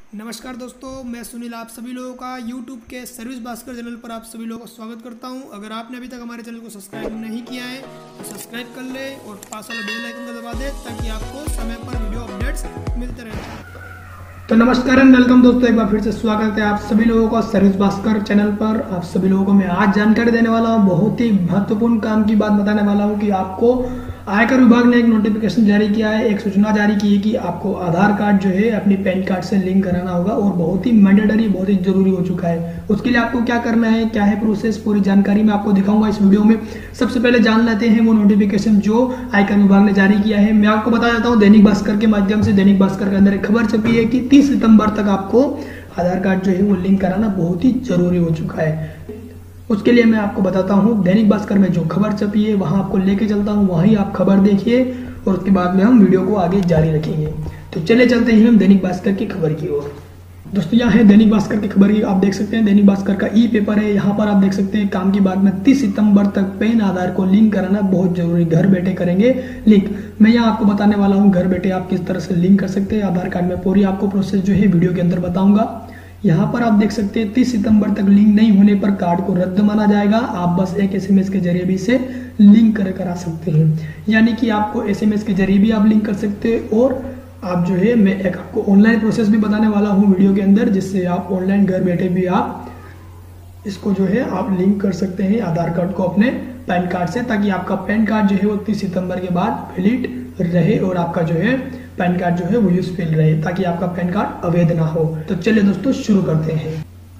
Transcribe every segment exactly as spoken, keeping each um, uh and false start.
नमस्कार दोस्तों, मैं सुनील आप सभी लोगों का यूट्यूब के सर्विस भास्कर चैनल पर आप सभी लोगों का स्वागत करता हूं। अगर आपने अभी तक हमारे चैनल को सब्सक्राइब नहीं किया है तो सब्सक्राइब कर ले और पास वाला बेल आइकन को दबा दे ताकि आपको समय पर वीडियो अपडेट्स मिलते रहें। तो नमस्कार एंड वेलकम दोस्तों, एक बार फिर से स्वागत है आप सभी लोगों का सर्विस भास्कर चैनल पर। आप सभी लोगों को मैं आज जानकारी देने वाला हूँ, बहुत ही महत्वपूर्ण काम की बात बताने वाला हूँ कि आपको आयकर विभाग ने एक नोटिफिकेशन जारी किया है, एक सूचना जारी की है कि आपको आधार कार्ड जो है अपनी पैन कार्ड से लिंक कराना होगा और बहुत ही मैंडेटरी, बहुत ही जरूरी हो चुका है। उसके लिए आपको क्या करना है, क्या है प्रोसेस, पूरी जानकारी मैं आपको दिखाऊंगा इस वीडियो में। सबसे पहले जान लेते हैं वो नोटिफिकेशन जो आयकर विभाग ने जारी किया है। मैं आपको बता देता हूँ, दैनिक भास्कर के माध्यम से दैनिक भास्कर के अंदर एक खबर छपी है कि तीस सितंबर तक आपको आधार कार्ड जो है वो लिंक कराना बहुत ही जरूरी हो चुका है। उसके लिए मैं आपको बताता हूँ, दैनिक भास्कर में जो खबर छपी है वहां आपको लेके चलता हूँ, वहीं आप खबर देखिए और उसके बाद में हम वीडियो को आगे जारी रखेंगे। तो चले चलते हैं हम दैनिक भास्कर की खबर की ओर। दोस्तों यहाँ है दैनिक भास्कर की खबर की, आप देख सकते हैं दैनिक भास्कर का ई पेपर है। यहाँ पर आप देख सकते हैं काम की बात में तीस सितंबर तक पैन आधार को लिंक कराना बहुत जरूरी, घर बैठे करेंगे लिंक। मैं यहाँ आपको बताने वाला हूँ घर बैठे आप किस तरह से लिंक कर सकते हैं आधार कार्ड में, पूरी आपको प्रोसेस जो है वीडियो के अंदर बताऊंगा। यहाँ पर आप देख सकते हैं तीस सितंबर तक लिंक नहीं होने पर कार्ड को रद्द माना जाएगा। आप बस एक एसएमएस के जरिए भी इसे लिंक कर करा सकते हैं, यानी कि आपको एसएमएस के जरिए भी आप लिंक कर सकते हैं। और आप जो है मैं एक आपको ऑनलाइन प्रोसेस भी बताने वाला हूँ वीडियो के अंदर, जिससे आप ऑनलाइन घर बैठे भी आप इसको जो है आप लिंक कर सकते हैं आधार कार्ड को अपने पैन कार्ड से, ताकि आपका पैन कार्ड जो है वो तीस सितंबर के बाद वैलिड रहे और आपका जो है पैन कार्ड जो है वो यूजफुल रहे, ताकि आपका पैन कार्ड अवैध ना हो। तो चलिए दोस्तों शुरू करते हैं।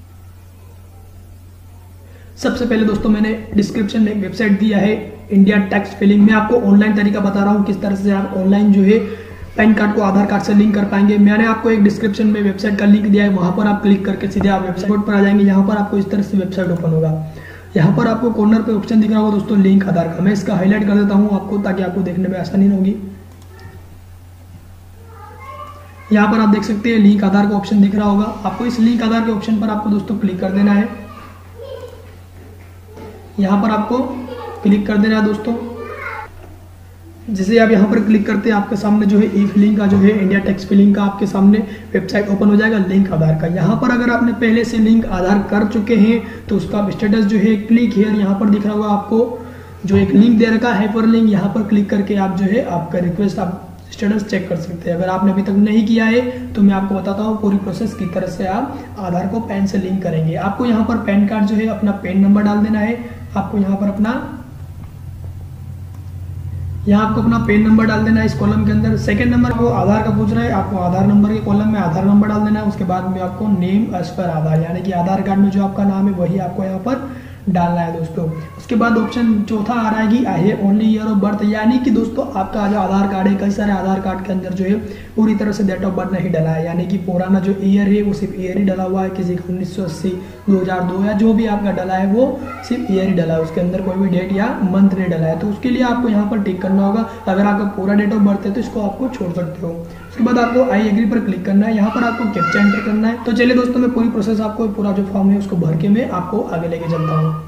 सबसे पहले दोस्तों मैंने डिस्क्रिप्शन में एक वेबसाइट दिया है, इंडिया टैक्स फिलिंग। मैं आपको ऑनलाइन तरीका बता रहा हूँ किस तरह से आप ऑनलाइन जो है पैन कार्ड को आधार कार्ड से लिंक कर पाएंगे। मैंने आपको एक डिस्क्रिप्शन में वेबसाइट का लिंक दिया है, वहां पर आप क्लिक करके सीधे आप वेबसाइट पर आ जाएंगे। यहाँ पर आपको इस तरह से वेबसाइट ओपन होगा। यहाँ पर आपको कॉर्नर पे ऑप्शन दिख रहा होगा दोस्तों, लिंक आधार का। मैं इसका हाईलाइट कर देता हूँ आपको, ताकि आपको देखने में आसानी होगी। यहाँ पर आप देख सकते हैं लिंक आधार का ऑप्शन दिख रहा होगा। आपको इस लिंक आधार के ऑप्शन पर आपको दोस्तों क्लिक कर देना है। यहाँ पर आपको क्लिक कर देना है दोस्तों। जैसे आप यहाँ पर क्लिक करते हैं आपके सामने जो है ई फिलिंग का जो है इंडिया टैक्स फिलिंग का आपके सामने वेबसाइट ओपन हो जाएगा लिंक आधार का। यहाँ पर अगर आपने पहले से लिंक आधार कर चुके हैं तो उसका स्टेटस जो है क्लिक हियर यहाँ पर दिख रहा होगा आपको, जो एक लिंक दे रखा है हाइपर लिंक। यहाँ पर क्लिक करके आप जो है आपका रिक्वेस्ट आप स्टेटस चेक कर सकते हैं। अगर आपने अभी तक नहीं किया है तो मैं आपको बताता हूँ पूरी प्रोसेस किस तरह से आप आधार को पैन से लिंक करेंगे। आपको यहाँ पर पैन कार्ड जो है अपना पैन नंबर डाल देना है। आपको यहाँ पर अपना यहाँ आपको अपना पैन नंबर डाल देना है इस कॉलम के अंदर। सेकंड नंबर को आधार का पूछ रहा है, आपको आधार नंबर के कॉलम में आधार नंबर डाल देना है। उसके बाद में आपको नेम एज पर आधार, यानी कि आधार कार्ड में जो आपका नाम है वही आपको यहाँ पर डालना है दोस्तों। उसके बाद ऑप्शन चौथा आ रहा है कि आई है ओनली ईयर ऑफ बर्थ, यानी कि दोस्तों आपका जो आधार कार्ड है, कई सारे आधार कार्ड के अंदर जो है पूरी तरह से डेट ऑफ बर्थ नहीं डला है, यानी कि पुराना जो ईयर है वो सिर्फ ईयर ही डला हुआ है। किसी का उन्नीस सौ अस्सी, दो हज़ार दो या जो भी आपका डला है वो सिर्फ ईयर ही डला है, उसके अंदर कोई भी डेट या मंथ नहीं डला है। तो उसके लिए आपको यहाँ पर टिक करना होगा। अगर आपका पूरा डेट ऑफ बर्थ है तो इसको आपको छोड़ सकते हो। उसके बाद आपको आई एग्री पर क्लिक करना है। यहाँ पर आपको कैप्चा एंटर करना है। तो चलिए दोस्तों मैं पूरी प्रोसेस आपको पूरा जो फॉर्म है उसको भर के मैं आपको आगे लेके चलता हूँ।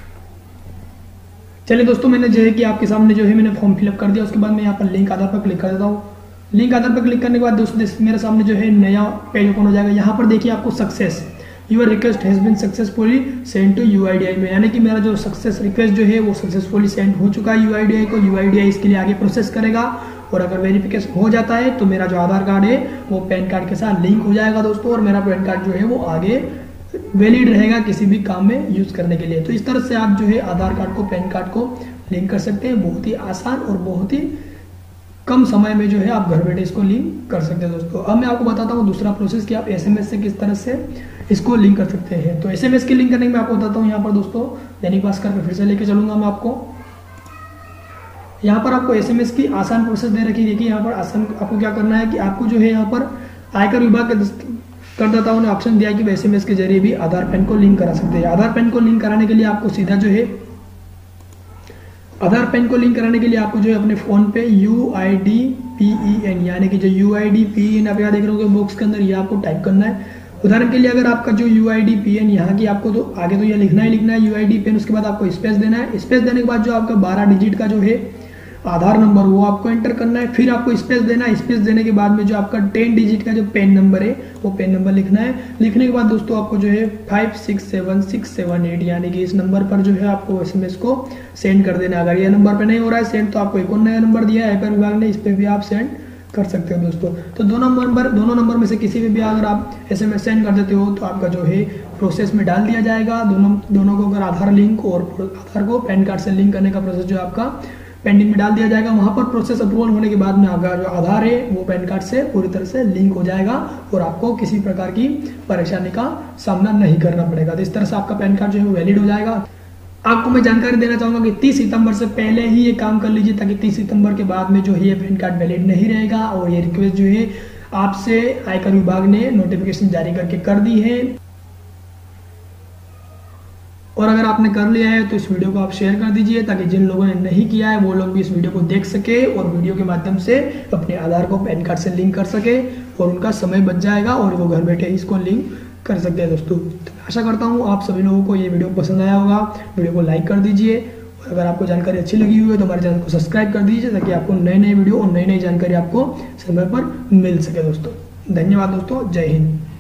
चलिए दोस्तों मैंने जो है कि आपके सामने जो है मैंने फॉर्म फिलअप कर दिया। उसके बाद मैं यहाँ पर लिंक आधार पर क्लिक कर देता हूँ। लिंक आधार पर क्लिक करने के बाद दोस्तों मेरे सामने जो है नया पेज ओपन हो जाएगा। यहाँ पर देखिए आपको success your request has been successfully send to UIDAI में, यानी कि मेरा जो सक्सेस रिक्वेस्ट जो है वो सक्सेसफुली सेंड हो चुका है यूआईडीआई को। यूआईडीआई इसके लिए आगे प्रोसेस करेगा और अगर वेरिफिकेशन हो जाता है तो मेरा जो आधार कार्ड है वो पैन कार्ड के साथ लिंक हो जाएगा दोस्तों, और मेरा पैन कार्ड जो है वो आगे वैलिड रहेगा किसी भी काम में यूज करने के लिए। तो इस तरह से आप जो है आधार कार्ड को पैन कार्ड को लिंक कर सकते हैं, बहुत ही आसान और बहुत ही कम समय में जो है आप घर बैठे इसको लिंक कर सकते हैं दोस्तों। अब मैं आपको बताता हूँ दूसरा प्रोसेस कि आप एसएमएस से किस तरह से इसको लिंक कर सकते हैं। तो एसएमएस के लिंक करने में आपको बताता हूँ। यहाँ पर दोस्तों दैनिक भास्कर पे फिर से लेके चलूंगा मैं आपको। यहाँ पर आपको एसएमएस की आसान प्रोसेस दे रखी है कि यहाँ पर आसान आपको क्या करना है कि आपको जो है यहाँ पर आयकर विभाग के करदाताओं ने ऑप्शन दिया कि एसएमएस के जरिए भी आधार पैन को लिंक करा सकते हैं। आधार पैन को लिंक कराने के लिए आपको सीधा जो है आधार पैन को लिंक कराने के लिए आपको जो है अपने फोन पे U I D P E N, यानी कि जो U I D P E N आप यहाँ देख रहे हो बॉक्स के अंदर, ये आपको टाइप करना है। उदाहरण के लिए अगर आपका जो U I D P N यहाँ की आपको तो आगे तो ये लिखना ही लिखना है U I D P N. उसके बाद आपको स्पेस देना है। स्पेस देने के बाद जो आपका बारह डिजिट का जो है आधार नंबर वो आपको एंटर करना है, फिर आपको स्पेस देना है। स्पेस देने के बाद में जो आपका टेन डिजिट का जो पेन नंबर है वो पेन नंबर लिखना है। लिखने के बाद दोस्तों आपको जो है five six seven six seven eight यानी कि इस नंबर पर जो है आपको एसएमएस को सेंड कर देना। अगर ये नंबर पर नहीं हो रहा है सेंड तो आपको एक और नया नंबर दिया है आयकर विभाग ने, इस पर भी आप सेंड कर सकते हो दोस्तों। तो दोनों नंबर दोनों नंबर में से किसी भी, भी अगर आप एसएमएस सेंड कर देते हो तो आपका जो है प्रोसेस में डाल दिया जाएगा। दोनों दोनों को अगर आधार लिंक और आधार को पैन कार्ड से लिंक करने का प्रोसेस जो आपका पेंडिंग में डाल दिया जाएगा, वहां पर प्रोसेस अप्रूवल होने के बाद में आपका जो आधार है वो पैन कार्ड से पूरी तरह से लिंक हो जाएगा और आपको किसी प्रकार की परेशानी का सामना नहीं करना पड़ेगा। तो इस तरह से आपका पैन कार्ड जो है वो वैलिड हो जाएगा। आपको मैं जानकारी देना चाहूंगा कि तीस सितंबर से पहले ही ये काम कर लीजिए, ताकि तीस सितंबर के बाद में जो है ये पैन कार्ड वैलिड नहीं रहेगा। और ये रिक्वेस्ट जो है आपसे आयकर विभाग ने नोटिफिकेशन जारी करके कर दी है। और अगर आपने कर लिया है तो इस वीडियो को आप शेयर कर दीजिए, ताकि जिन लोगों ने नहीं किया है वो लोग भी इस वीडियो को देख सके और वीडियो के माध्यम से अपने आधार को पैन कार्ड से लिंक कर सके और उनका समय बच जाएगा और वो घर बैठे ही इसको लिंक कर सकते हैं दोस्तों। तो आशा करता हूँ आप सभी लोगों को ये वीडियो पसंद आया होगा। वीडियो को लाइक कर दीजिए और अगर आपको जानकारी अच्छी लगी हुई है तो हमारे चैनल को सब्सक्राइब कर दीजिए, ताकि आपको नए नए वीडियो और नई नई जानकारी आपको समय पर मिल सके दोस्तों। धन्यवाद दोस्तों, जय हिंद।